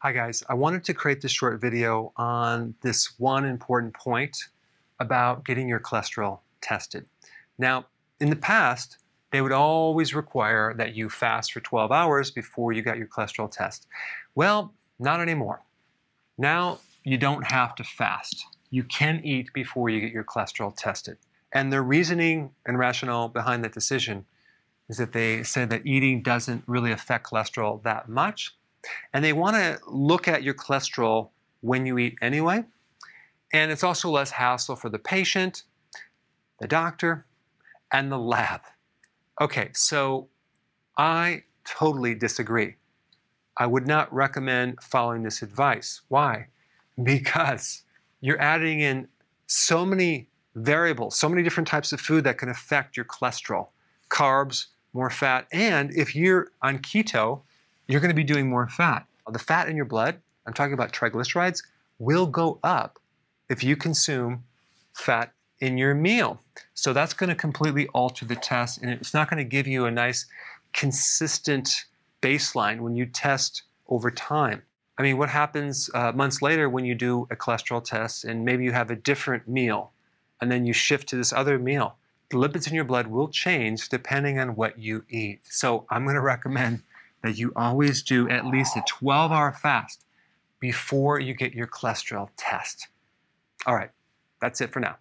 Hi guys, I wanted to create this short video on this one important point about getting your cholesterol tested. Now, in the past, they would always require that you fast for 12 hours before you got your cholesterol test. Well, not anymore. Now, you don't have to fast. You can eat before you get your cholesterol tested. And their reasoning and rationale behind that decision is that they said that eating doesn't really affect cholesterol that much. And they want to look at your cholesterol when you eat anyway. And it's also less hassle for the patient, the doctor, and the lab. Okay, so I totally disagree. I would not recommend following this advice. Why? Because you're adding in so many variables, so many different types of food that can affect your cholesterol. Carbs, more fat, and if you're on keto, you're going to be doing more fat. The fat in your blood, I'm talking about triglycerides, will go up if you consume fat in your meal. So that's going to completely alter the test, and it's not going to give you a nice, consistent baseline when you test over time. I mean, what happens months later when you do a cholesterol test and maybe you have a different meal and then you shift to this other meal? The lipids in your blood will change depending on what you eat. So I'm going to recommend that you always do at least a 12-hour fast before you get your cholesterol test. All right, that's it for now.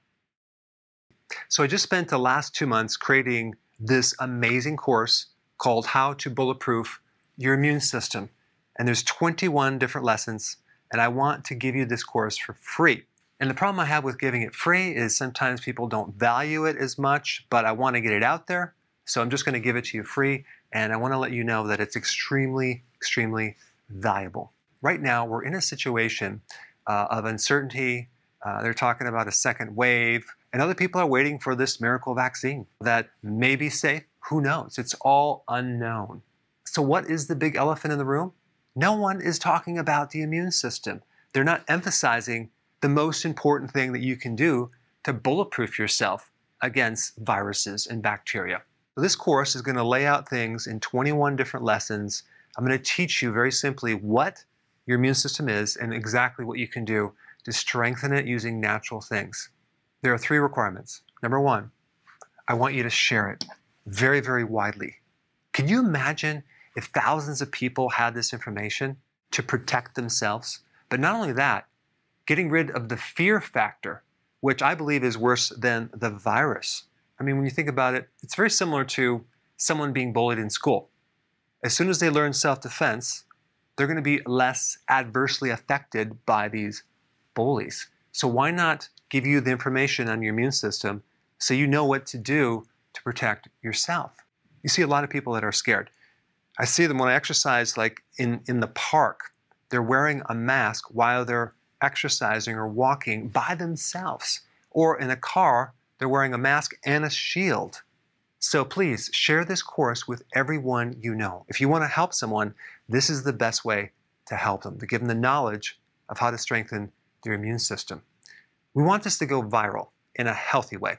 So I just spent the last 2 months creating this amazing course called How to Bulletproof Your Immune System. And there's 21 different lessons, and I want to give you this course for free. And the problem I have with giving it free is sometimes people don't value it as much, but I want to get it out there. So I'm just going to give it to you free, and I want to let you know that it's extremely, extremely valuable. Right now, we're in a situation of uncertainty. They're talking about a second wave, and other people are waiting for this miracle vaccine that may be safe. Who knows? It's all unknown. So what is the big elephant in the room? No one is talking about the immune system. They're not emphasizing the most important thing that you can do to bulletproof yourself against viruses and bacteria. So this course is going to lay out things in 21 different lessons. I'm going to teach you very simply what your immune system is and exactly what you can do to strengthen it using natural things. There are 3 requirements. Number 1, I want you to share it very, very widely. Can you imagine if thousands of people had this information to protect themselves? But not only that, getting rid of the fear factor, which I believe is worse than the virus. I mean, when you think about it, it's very similar to someone being bullied in school. As soon as they learn self-defense, they're going to be less adversely affected by these bullies. So why not give you the information on your immune system so you know what to do to protect yourself? You see a lot of people that are scared. I see them when I exercise, like in the park. They're wearing a mask while they're exercising or walking by themselves. Or in a car, they're wearing a mask and a shield. So please share this course with everyone you know. If you want to help someone, this is the best way to help them, to give them the knowledge of how to strengthen their immune system. We want this to go viral in a healthy way.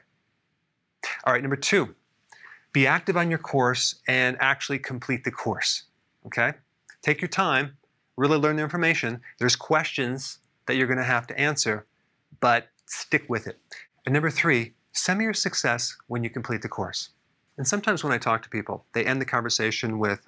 All right, number 2, be active on your course and actually complete the course, okay? Take your time, really learn the information. There's questions that you're going to have to answer, but stick with it. And number 3, send me your success when you complete the course. And sometimes when I talk to people, they end the conversation with,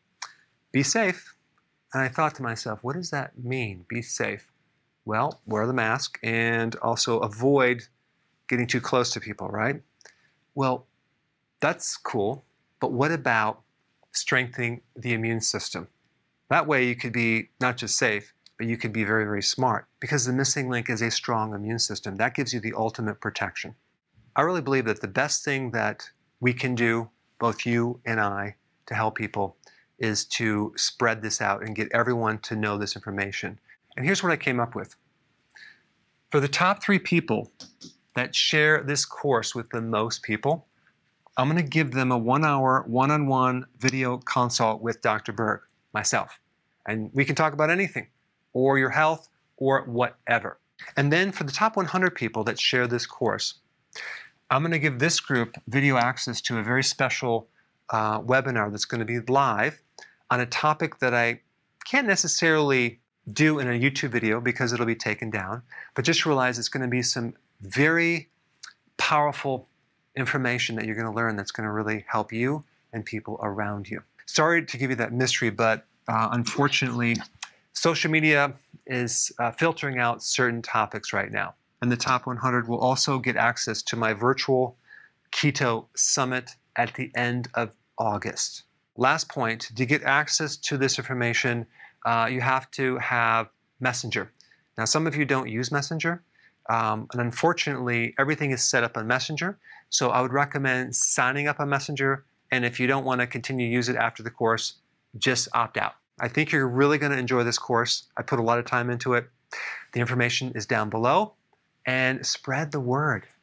be safe. And I thought to myself, what does that mean, be safe? Well, wear the mask and also avoid getting too close to people, right? Well, that's cool, but what about strengthening the immune system? That way you could be not just safe, but you could be very, very smart, because the missing link is a strong immune system. That gives you the ultimate protection. I really believe that the best thing that we can do, both you and I, to help people is to spread this out and get everyone to know this information. And here's what I came up with. For the top 3 people that share this course with the most people, I'm going to give them a 1-hour, one-on-one video consult with Dr. Berg, myself. And we can talk about anything, or your health, or whatever. And then for the top 100 people that share this course, I'm going to give this group video access to a very special webinar that's going to be live on a topic that I can't necessarily do in a YouTube video because it'll be taken down, but just realize it's going to be some very powerful information that you're going to learn that's going to really help you and people around you. Sorry to give you that mystery, but unfortunately, social media is filtering out certain topics right now. And the top 100 will also get access to my virtual Keto Summit at the end of August. Last point, to get access to this information, you have to have Messenger. Now, some of you don't use Messenger, and unfortunately, everything is set up on Messenger. So I would recommend signing up on Messenger, and if you don't want to continue to use it after the course, just opt out. I think you're really going to enjoy this course. I put a lot of time into it. The information is down below, and spread the word.